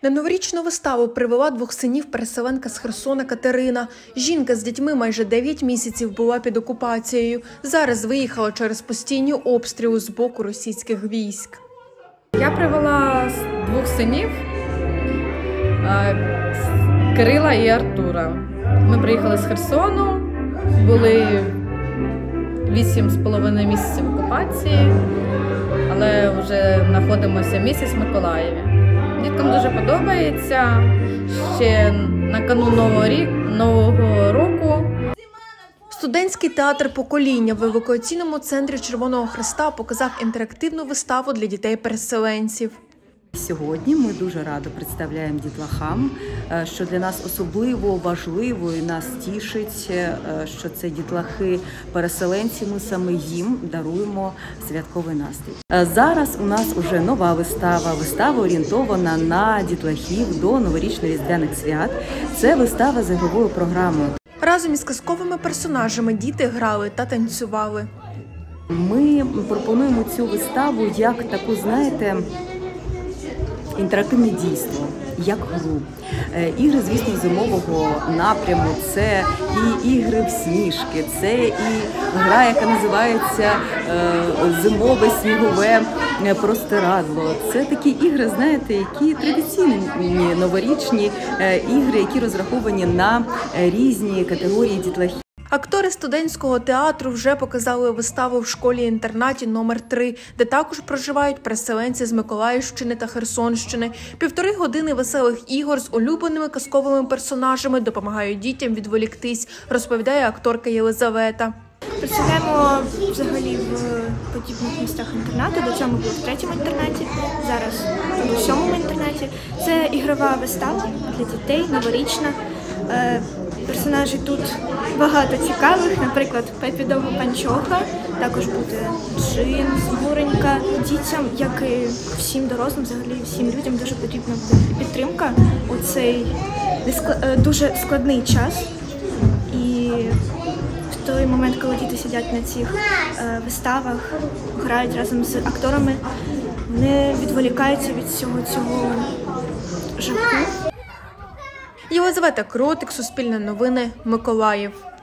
На новорічну виставу привела двох синів переселенка з Херсона Катерина. Жінка з дітьми майже 9 місяців була під окупацією. Зараз виїхала через постійні обстріли з боку російських військ. Я привела двох синів – Кирила і Артура. Ми приїхали з Херсону, були 8,5 місяців в окупації, але вже знаходимося місяць в Миколаєві. Діткам дуже подобається. Ще на канун Нового року. Студентський театр «Покоління» в евакуаційному центрі Червоного Хреста показав інтерактивну виставу для дітей-переселенців. Сьогодні ми дуже радо представляємо дітлахам, що для нас особливо важливо і нас тішить, що це дітлахи-переселенці, ми саме їм даруємо святковий настрій. Зараз у нас вже нова вистава орієнтована на дітлахів до новорічно-різдвяних свят. Це вистава з ігровою програмою. Разом із казковими персонажами діти грали та танцювали. Ми пропонуємо цю виставу як таку, знаєте, інтерактивне дійство, як гру. Ігри, звісно, зимового напряму, це і ігри в сніжки, це і гра, яка називається «Зимове снігове простирадло». Це такі ігри, знаєте, які традиційні новорічні ігри, які розраховані на різні категорії дітлахів. Актори студентського театру вже показали виставу в школі-інтернаті номер 3, де також проживають переселенці з Миколаївщини та Херсонщини. 1,5 години веселих ігор з улюбленими казковими персонажами допомагають дітям відволіктись, розповідає акторка Єлизавета. Представляємо взагалі в подібних містах інтернату. До цього ми були в 3-му інтернаті, зараз у 7-му інтернаті. Це ігрова вистава для дітей, новорічна. Персонажі тут багато цікавих, наприклад, Пепі Довгопанчоха, також буде Джин, Снігуренька. Дітям, як і всім дорослим, взагалі всім людям дуже потрібна підтримка у цей дуже складний час. І в той момент, коли діти сидять на цих виставах, грають разом з акторами, вони відволікаються від всього цього жаху. Єлизавета Кротик, Суспільне новини, Миколаїв.